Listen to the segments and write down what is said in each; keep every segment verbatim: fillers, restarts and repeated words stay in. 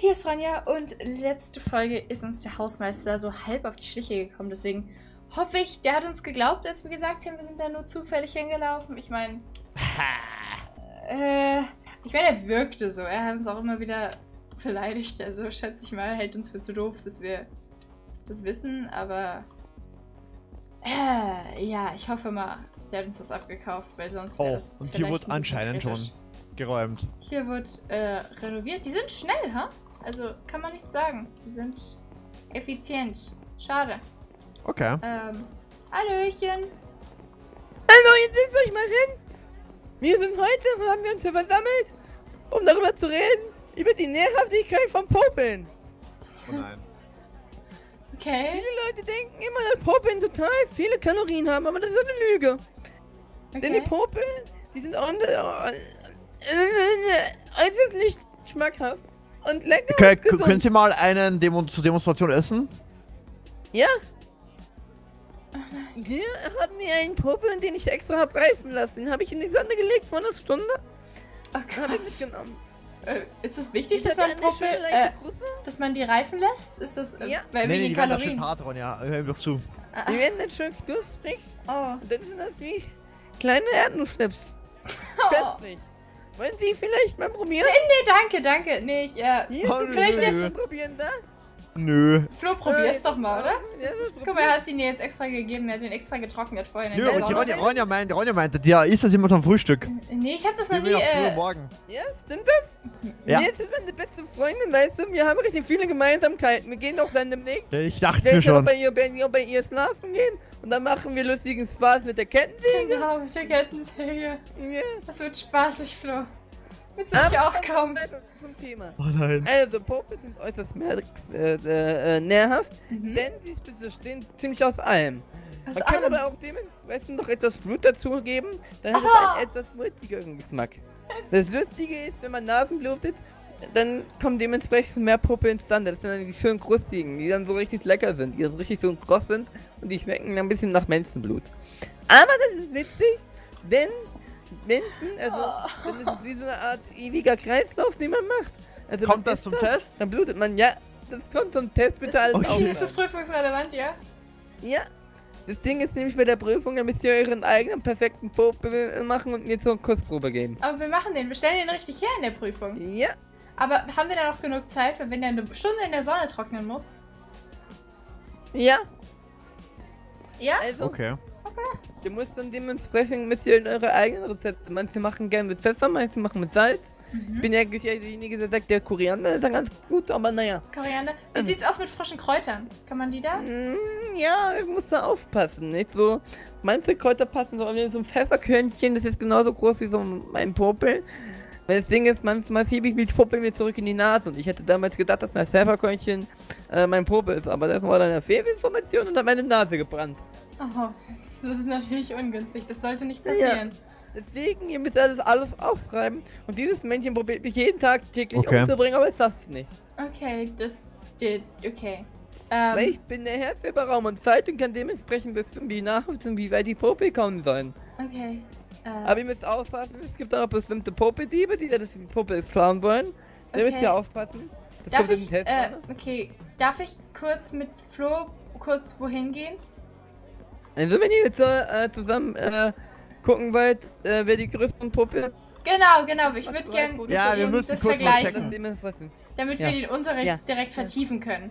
hier ist Ronja und letzte Folge ist uns der Hausmeister so halb auf die Schliche gekommen. Deswegen hoffe ich, der hat uns geglaubt, als wir gesagt haben, wir sind da nur zufällig hingelaufen. Ich meine, äh, ich meine, er wirkte so. Er hat uns auch immer wieder beleidigt. Also schätze ich mal, er hält uns für zu doof, dass wir das wissen. Aber äh, ja, ich hoffe mal, der hat uns das abgekauft, weil sonst wäre Oh, das und hier wurde ein anscheinend schon kritisch. geräumt. Hier wird äh, renoviert. Die sind schnell, ha? Also kann man nichts sagen. Die sind effizient. Schade. Okay. Ähm, Hallöchen. Also, jetzt setzt euch mal hin. Wir sind heute, haben wir uns hier versammelt, um darüber zu reden, über die Nährhaftigkeit von Popeln. Oh nein. Okay. Viele Leute denken immer, dass Popeln total viele Kalorien haben, aber das ist eine Lüge. okay. Denn die Popeln, die sind äußerst nicht schmackhaft und lecker Okay, und gesund. können Sie mal einen Demo zur Demonstration essen? Ja. Hier haben wir einen Popel, den ich extra habe reifen lassen. Den habe ich in die Sonne gelegt vor einer Stunde. Oh Habe ich Gott. mitgenommen. Äh, ist es wichtig, Ich dass hatte man eine Popel, schöne äh, leichte Kruste. dass man die reifen lässt? Ist das äh, Ja. weil Nee, nee, wegen die werden da schön Kalorien? hart, Ronja. Hör mir doch zu. Ah, Die werden dann schön knusprig. oh. Und dann sind das wie kleine Erdnussschnips. Oh. Köstlich. Wollen Sie vielleicht mal probieren? Nee, danke, danke. Nee, ich, äh, Hier Oh, sind nö, vielleicht nö. jetzt probieren da. Nö. Flo, probier's doch mal, oder? Ja, Das das ist, guck mal, er hat den dir jetzt extra gegeben. Er hat den extra getrocknet vorhin in Nö, der und die Sonne. Ronja, Ronja meinte, Ronja meinte, ja, ist das immer zum Frühstück. Nee, ich hab das noch Die nie, will auch früh äh, morgen. Ja, stimmt das? Ja. Jetzt ist meine beste Freundin, weißt du, wir haben richtig viele Gemeinsamkeiten. Wir gehen doch dann demnächst. Ja, ich dachte Wir mir können schon. bei ihr, bei ihr, bei ihr schlafen gehen. Und dann machen wir lustigen Spaß mit der Kettensäge. genau, mit der Kettensäge. Ja. Das wird spaßig, Flo. Willst du nicht auch kommen? weiter zum Thema. Oh nein. Also, Popel sind äußerst mehr, äh, äh, äh, nährhaft, Mhm. denn sie bestehen ziemlich aus allem. Aus Man kann allem. aber auch dementsprechend noch etwas Blut dazugeben, dann hat Aha. es einen etwas multigeren Geschmack. Das Lustige ist, wenn man Nasen blutet, dann kommen dementsprechend mehr Popeln zustande. Das sind dann die schönen krustigen, die dann so richtig lecker sind, die dann so richtig so kross sind und die schmecken ein bisschen nach Menschenblut. Aber das ist witzig, denn Menschen, also Oh. dann ist es wie so eine Art ewiger Kreislauf, den man macht. Also Kommt man das zum isst Test? Dann blutet man, ja, das kommt zum Test, bitte Ist, alles okay, Okay. ist das prüfungsrelevant, ja? Ja. Das Ding ist nämlich bei der Prüfung, da müsst ihr euren eigenen perfekten Popel machen und mir zur Kussprobe geben. Aber wir machen den, wir stellen den richtig her in der Prüfung. Ja. Aber haben wir da noch genug Zeit, weil wenn der eine Stunde in der Sonne trocknen muss? Ja. Ja? Also, Okay. ihr müsst dann dementsprechend müsst ihr in eure eigenen Rezepte. Manche machen gerne mit Pfeffer, manche machen mit Salz. Ich Mhm. bin ja eigentlich eher derjenige, der sagt, der Koriander ist dann ganz gut, aber naja. Koriander. Wie sieht's aus mit frischen Kräutern? Kann man die da? Mm, ja, ich muss da aufpassen, nicht so. Manche Kräuter passen so, wie so ein Pfefferkörnchen, das ist genauso groß wie so mein Popel. Weil das Ding ist, manchmal schiebe ich mit Popel mir zurück in die Nase und ich hätte damals gedacht, dass mein Pfefferkörnchen äh, mein Popel ist, aber das war dann eine Fehlinformation und hat meine Nase gebrannt. Oh, das, das ist natürlich ungünstig. Das sollte nicht passieren. Deswegen, ihr müsst alles, alles aufschreiben und dieses Männchen probiert mich jeden Tag täglich Okay. umzubringen, aber es schafft es nicht. Okay, das. die- Okay. Weil Ähm, ich bin der Herr für Raum und Zeit und kann dementsprechend bestimmen, wie nachvollziehen, wie weit die Popel kommen sollen. okay. Äh, Aber ihr müsst aufpassen, es gibt auch noch bestimmte Popeldiebe, die das die Popel klauen wollen. Da müsst Okay. ihr aufpassen. Das darf kommt in den ich, Test. äh, ne? okay, darf ich kurz mit Flo kurz wohin gehen? Also wenn ihr jetzt so, äh, zusammen äh, gucken wollt, äh, wer die größten Popel Genau, genau. Ich würde Ach, gerne du Ja, wir müssen das kurz mal vergleichen, checken. dementsprechend. damit Ja. wir den Unterricht Ja. direkt vertiefen können.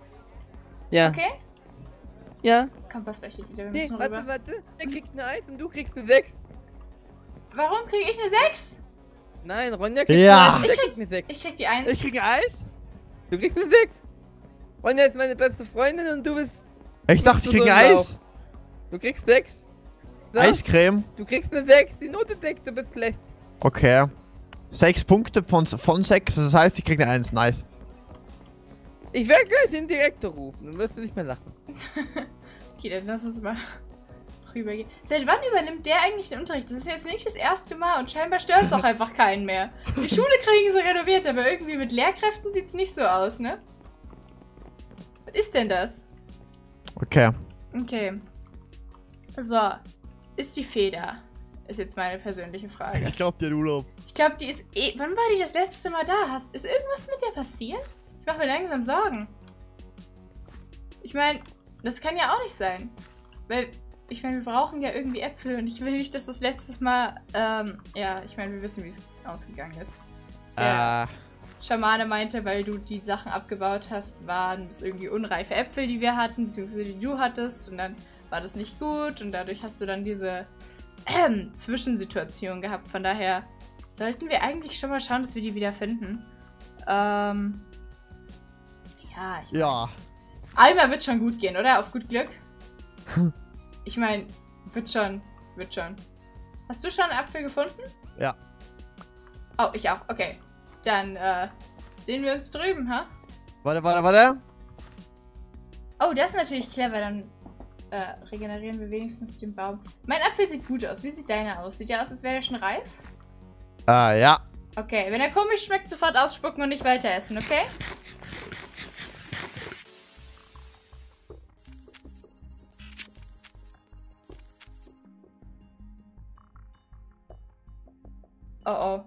Ja. Okay? Ja. Komm, pass gleich wieder. Wir Nee, müssen warte, rüber. warte. Der kriegt eine Eins und du kriegst eine sechs. Warum kriege ich eine sechs? Nein, Ronja kriegt Ja. eine Eins und der Ich krieg- kriegt eine sechs. Ich krieg die eins. Ich krieg ein Eis? Du kriegst eine sechs. Ronja ist meine beste Freundin und du bist... Ich dachte, ich krieg so ein im Eis. Du kriegst sechs. So, Eiscreme. Du kriegst eine sechs. Die Note sechs, du bist schlecht. Okay. Sechs Punkte von, von sechs, das heißt, ich krieg eine Eins. Nice. Ich werde gleich den Direktor rufen, dann wirst du nicht mehr lachen. Okay, dann lass uns mal rübergehen. Seit wann übernimmt der eigentlich den Unterricht? Das ist jetzt nicht das erste Mal und scheinbar stört es auch einfach keinen mehr. Die Schule kriegen sie renoviert, aber irgendwie mit Lehrkräften sieht es nicht so aus, ne? Was ist denn das? Okay. Okay. So. Ist die Feder. Ist jetzt meine persönliche Frage. Ich glaube, die hat Urlaub. Ich glaube, die ist eh... Wann war die das letzte Mal da? Hast, ist irgendwas mit der passiert? Ich mache mir langsam Sorgen. Ich meine, das kann ja auch nicht sein. Weil, ich meine, wir brauchen ja irgendwie Äpfel und ich will nicht, dass das letztes Mal... Ähm, ja, ich meine, wir wissen, wie es ausgegangen ist. Der Äh... Schamane meinte, weil du die Sachen abgebaut hast, waren es irgendwie unreife Äpfel, die wir hatten, beziehungsweise die du hattest. Und dann war das nicht gut und dadurch hast du dann diese... Ähm, Zwischensituation gehabt. Von daher sollten wir eigentlich schon mal schauen, dass wir die wieder finden. Ähm. Ja, ich Ja. Einmal wird schon gut gehen, oder? Auf gut Glück. Ich meine, wird schon. Wird schon. Hast du schon einen Apfel gefunden? Ja. Oh, ich auch. Okay. Dann äh, sehen wir uns drüben, ha? Warte, warte, warte. Oh, das ist natürlich clever. Dann äh, regenerieren wir wenigstens den Baum. Mein Apfel sieht gut aus. Wie sieht deiner aus? Sieht ja aus, als wäre er schon reif? Äh, ja. Okay, wenn er komisch schmeckt, sofort ausspucken und nicht weiter essen, okay? Oh oh.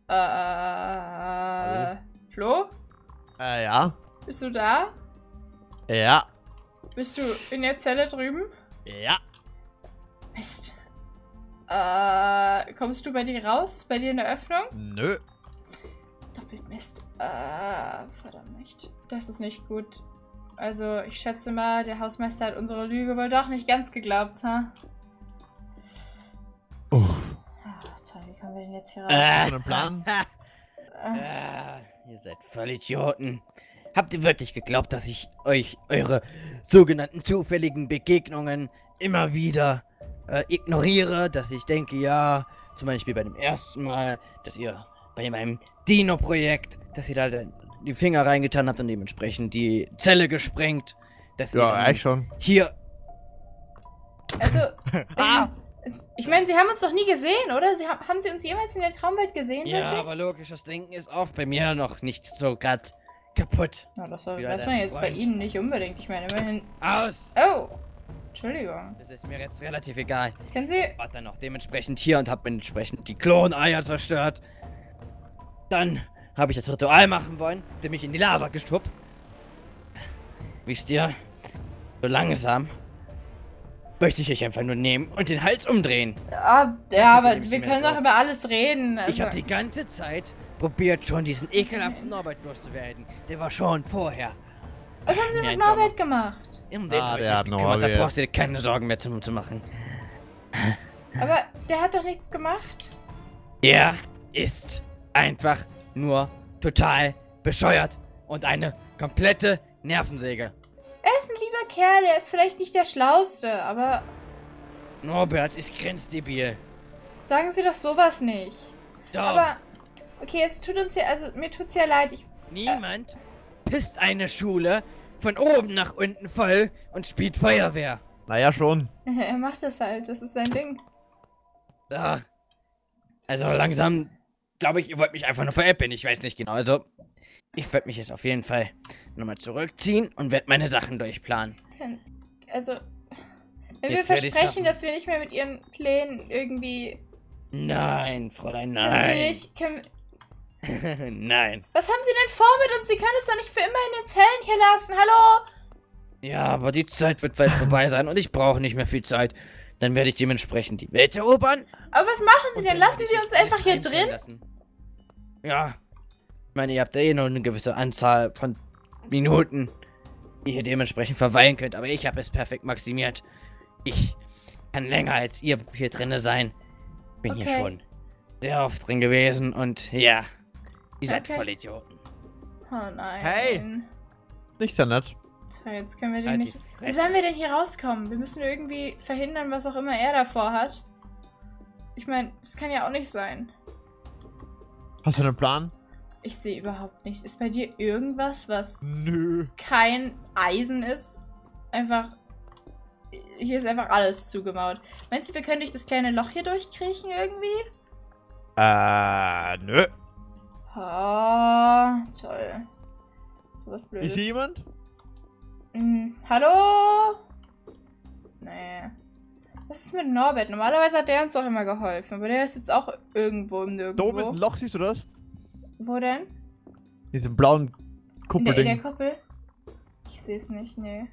Äh. Flo? Äh, ja. Bist du da? Ja. Bist du in der Zelle drüben? Ja. Mist. Äh, kommst du bei dir raus? Ist bei dir eine Öffnung? Nö. Doppelt Mist. Äh, verdammt nicht. Das ist nicht gut. Also, ich schätze mal, der Hausmeister hat unsere Lüge wohl doch nicht ganz geglaubt, ha? Uff. Ah, toll, wie kommen wir denn jetzt hier raus? Hast du einen Plan? Äh, Ah, ihr seid voll Idioten. Habt ihr wirklich geglaubt, dass ich euch eure sogenannten zufälligen Begegnungen immer wieder äh, ignoriere? Dass ich denke, ja, zum Beispiel bei dem ersten Mal, dass ihr bei meinem Dino-Projekt, dass ihr da die Finger reingetan habt und dementsprechend die Zelle gesprengt. Dass ihr Ja, dann eigentlich schon. hier... also, Ah! es, ich meine, sie haben uns doch nie gesehen, oder? Sie haben, haben sie uns jemals in der Traumwelt gesehen, Ja, wirklich? aber logisches Denken ist auch bei mir noch nicht so grad kaputt. Na, das war, Wieder weiß dein man jetzt bei Freund. Ihnen nicht unbedingt. Ich meine, immerhin... Aus! Oh! Entschuldigung. Das ist mir jetzt relativ egal. Können Sie... War dann auch dementsprechend hier und habe entsprechend die Kloneier zerstört. Dann habe ich das Ritual machen wollen, der mich in die Lava geschubst. Wisst ihr, so langsam möchte ich euch einfach nur nehmen und den Hals umdrehen. Ah, ja, hätte aber nämlich wir mehr können doch drauf. über alles reden. Also, Ich habe die ganze Zeit probiert, schon diesen ekelhaften Norbert loszuwerden. Der war schon vorher. was haben Sie Mir mit ein Norbert gemacht? Um den Ah, habe ich der mich hat gekümmert, da Norbert. brauchst du dir keine Sorgen mehr zu, zu machen. Aber der hat doch nichts gemacht. Er ist einfach nur total bescheuert und eine komplette Nervensäge. Er ist ein lieber Kerl, er ist vielleicht nicht der Schlauste, aber Norbert ist grenzdebil. sagen Sie doch sowas nicht. Doch, Aber, okay, es tut uns ja, also mir tut's ja leid. Ich, niemand pisst eine Schule von oben nach unten voll und spielt Feuerwehr. Naja, schon. er macht das halt, das ist sein Ding. Ja. Also langsam, glaube ich, ihr wollt mich einfach nur veräppeln. Ich weiß nicht genau. Also, ich werde mich jetzt auf jeden Fall nochmal zurückziehen und werde meine Sachen durchplanen. Kann- Also, wenn Jetzt wir werd ich's versprechen, schaffen. dass wir nicht mehr mit Ihren Plänen irgendwie... Nein, Fräulein, Können Sie nein. nicht, können, Nein. was haben Sie denn vor mit uns? Sie können es doch nicht für immer in den Zellen hier lassen. Hallo? Ja, aber die Zeit wird bald vorbei sein und ich brauche nicht mehr viel Zeit. Dann werde ich dementsprechend die Welt erobern. Aber was machen Sie und denn? dann Lassen werde Sie ich uns euch einfach hier alles einfallen drin? lassen. Ja. Ich meine, ihr habt ja eh nur eine gewisse Anzahl von Minuten, die ihr dementsprechend verweilen könnt. Aber ich habe es perfekt maximiert. Ich kann länger als ihr hier drinne sein. Bin hier Okay. schon sehr oft drin gewesen und ja, ihr seid Okay. voll Idioten. Oh nein. Hey. Nicht sehr nett. Tja, jetzt können wir den Halt die nicht... Wie Fresse. sollen wir denn hier rauskommen? Wir müssen irgendwie verhindern, was auch immer er davor hat. Ich meine, das kann ja auch nicht sein. Hast du Was? einen Plan? Ich sehe überhaupt nichts. Ist bei dir irgendwas, was Nö. kein Eisen ist? Einfach... Hier ist einfach alles zugemauert. Meinst du, wir können durch das kleine Loch hier durchkriechen irgendwie? Äh, nö. Oh, toll. So was Blödes. Ist hier jemand? Hm, hallo? Nee. Was ist mit Norbert? Normalerweise hat der uns doch immer geholfen, aber der ist jetzt auch irgendwo im Nirgendwo. Da oben ist ein Loch, siehst du das? Wo denn? Diesen blauen In der, Kuppelding. in der Kuppel? Ich sehe es nicht, nee.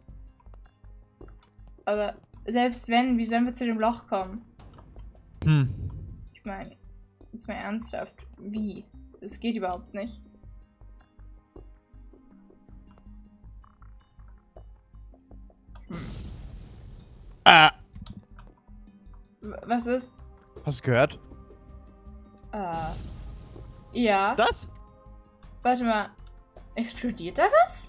Aber selbst wenn, wie sollen wir zu dem Loch kommen? Hm. Ich meine, jetzt mal ernsthaft. Wie? Es geht überhaupt nicht. Ah. W- Was ist? Hast du gehört? Äh. Ja. Das? Warte mal. Explodiert da was?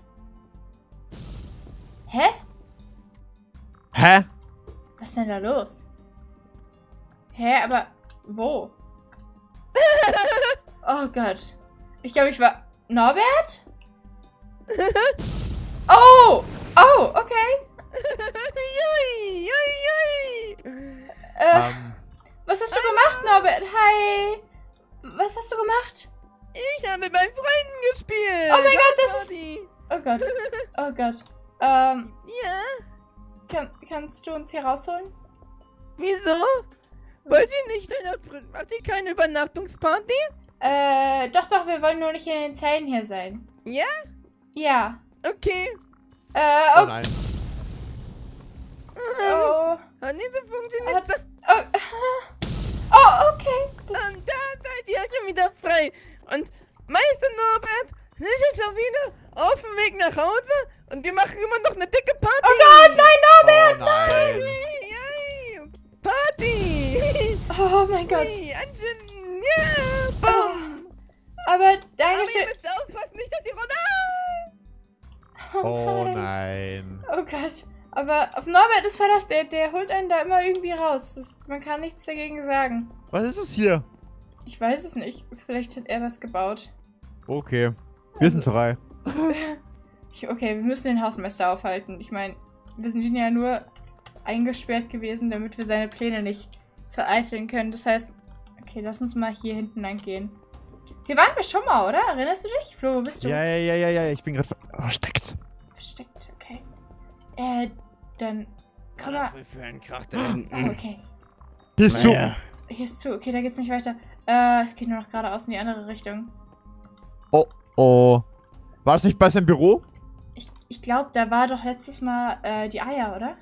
Hä? Hä? Was ist denn da los? Hä, aber wo? Oh Gott. Ich glaube, ich war... Norbert? Oh! Oh, okay. Jui, jui, jui. Äh, Ähm. was hast du gemacht, Norbert? Hi. Was hast du gemacht? Ich habe mit meinen Freunden gespielt. Oh mein Gott, das ist... Party. Oh Gott. Oh Gott. Ähm, Ja? kann, kannst du uns hier rausholen? Wieso? Wollt ihr nicht eine... Macht ihr keine Übernachtungsparty? Äh, doch, doch, wir wollen nur nicht in den Zellen hier sein. Ja? Ja. Okay. Äh, Oh oh, nein. oh, Hat nicht so funktioniert. Hat- oh, oh, okay. Das, Und da seid ihr schon wieder frei. Und Meister Norbert sind jetzt schon wieder auf dem Weg nach Hause und wir machen immer noch eine dicke Party. oh Gott, nein, Norbert! Oh nein. Yay, Party! Oh mein Gott. Hey, Angeln, ja! Boom! Aber Aber deine ihr Schil... müsst aufpassen, nicht, dass ihr runter... Oh nein. Oh Gott. Aber auf Norbert ist Verlass, der, der holt einen da immer irgendwie raus. Das, man kann nichts dagegen sagen. Was ist es hier? Ich weiß es nicht. Vielleicht hat er das gebaut. Okay. Wir sind frei. Ich, okay, wir müssen den Hausmeister aufhalten. Ich meine, wir sind ihn ja nur eingesperrt gewesen, damit wir seine Pläne nicht vereiteln können. Das heißt, okay, lass uns mal hier hinten lang gehen. Hier waren wir schon mal, oder? Erinnerst du dich? Flo, wo bist du? Ja, ja, ja, ja, ja. Ich bin gerade versteckt. Versteckt, okay. Äh, dann... Komm mal... Was wohl für ein Krach da Oh, hinten. okay. Hier ist zu. Naja. Hier ist zu. Okay, da geht's nicht weiter. Äh, es geht nur noch geradeaus in die andere Richtung. Oh, oh. War das nicht bei seinem Büro? Ich, ich glaube, da war doch letztes Mal äh, die Eier, oder?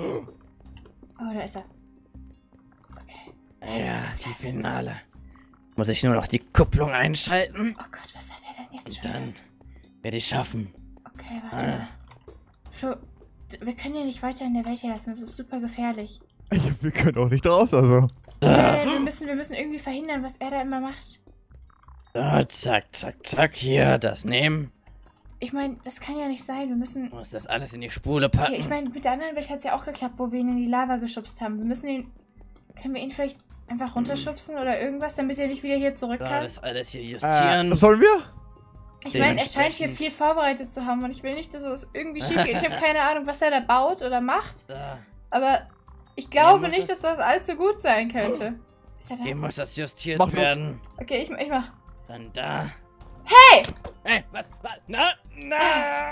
Oh, da ist er. Okay. Ja, die Finale. Muss ich nur noch die Kupplung einschalten? Oh Gott, was hat er denn jetzt Und schon? dann werde ich schaffen. Okay, warte mal. Flo, d- wir können ihn nicht weiter in der Welt hier lassen. Das ist super gefährlich. Wir können auch nicht raus, also. Äh, wir, müssen, wir müssen irgendwie verhindern, was er da immer macht. So, zack, zack, zack. Hier, das nehmen. Ich meine, das kann ja nicht sein. Wir müssen... Muss das alles in die Spule packen. Okay, ich meine, mit der anderen Welt hat es ja auch geklappt, wo wir ihn in die Lava geschubst haben. Wir müssen ihn... Können wir ihn vielleicht einfach runterschubsen oder irgendwas, damit er nicht wieder hier zurück so, kann? das alles hier Äh, justieren. was sollen wir? Ich meine, er scheint hier dementsprechend- viel vorbereitet zu haben und ich will nicht, dass es irgendwie schief geht. Ich habe keine Ahnung, was er da baut oder macht, So, aber ich glaube muss nicht, dass das- das allzu gut sein könnte. Ist er da? hier muss das justiert Mach du. werden. Okay, ich, ich mach. Dann da. Hey! Hey, was? was? Na? Na?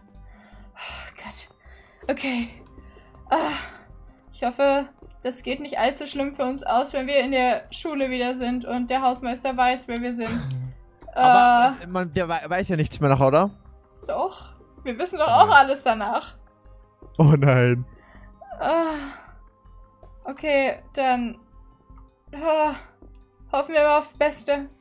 Oh Gott. Okay. Ah, ich hoffe, das geht nicht allzu schlimm für uns aus, wenn wir in der Schule wieder sind und der Hausmeister weiß, wer wir sind. Aber äh, äh, man, der wei- weiß ja nichts mehr nach, oder? doch. Wir wissen doch auch alles danach. Oh nein. Ah, okay, dann ah, hoffen wir mal aufs Beste.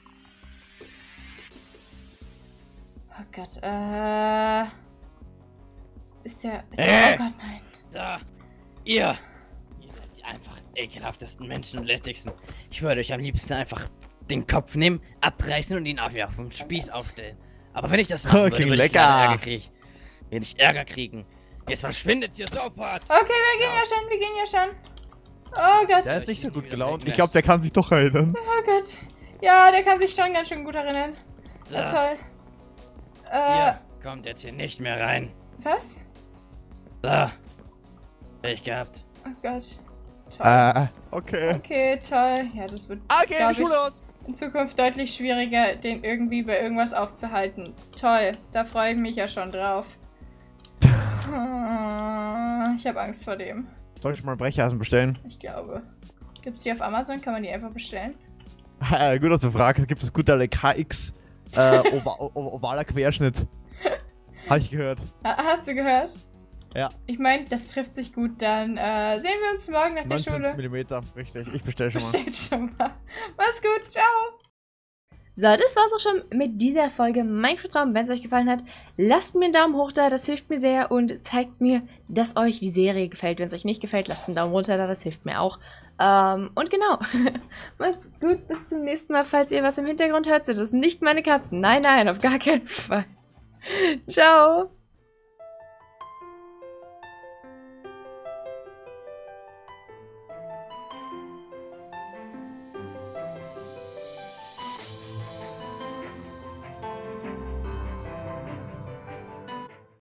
Oh Gott, äh... Ist der... Ist der Äh. oh Gott, nein. So, ihr. Ihr seid die einfach ekelhaftesten Menschen und lästigsten. Ich würde euch am liebsten einfach den Kopf nehmen, abreißen und ihn auf, ja, vom Spieß aufstellen. Aber wenn ich das machen würde, Klingt würde ich lecker. leider Ärger kriegen. Würde ich Ärger kriegen. Jetzt verschwindet hier sofort. Okay, wir gehen ja schon, wir gehen ja schon. Oh Gott, Der ist nicht so gut gelaunt. wieder Ich glaube, der kann sich doch erinnern. oh Gott. Ja, der kann sich schon ganz schön gut erinnern. So, Ja, toll. Äh, ihr kommt jetzt hier nicht mehr rein. was? So. Pech gehabt. Oh Gott. Toll. Äh, okay. Okay, toll. Ja, das wird, Okay, glaub die Schule ich, aus. in Zukunft deutlich schwieriger, den irgendwie bei irgendwas aufzuhalten. Toll, da freue ich mich ja schon drauf. Ah, Ich habe Angst vor dem. Soll ich mal Brecheisen bestellen? Ich glaube. Gibt es die auf Amazon? Kann man die einfach bestellen? Gut, dass du fragst. Gibt es gut alle K X äh, ova ovaler Querschnitt. Habe ich gehört. Ha hast du gehört? Ja. Ich meine, das trifft sich gut. Dann äh, sehen wir uns morgen nach der Schule. neunzehn Millimeter, richtig. Ich bestell schon mal. Bestell schon mal. Mach's gut, ciao. So, das war's auch schon mit dieser Folge Minecraft-Raum. Wenn es euch gefallen hat, lasst mir einen Daumen hoch da, das hilft mir sehr und zeigt mir, dass euch die Serie gefällt. Wenn es euch nicht gefällt, lasst einen Daumen runter da, das hilft mir auch. Ähm, und genau, macht's gut, bis zum nächsten Mal. Falls ihr was im Hintergrund hört, sind das nicht meine Katzen. Nein, nein, auf gar keinen Fall. Ciao.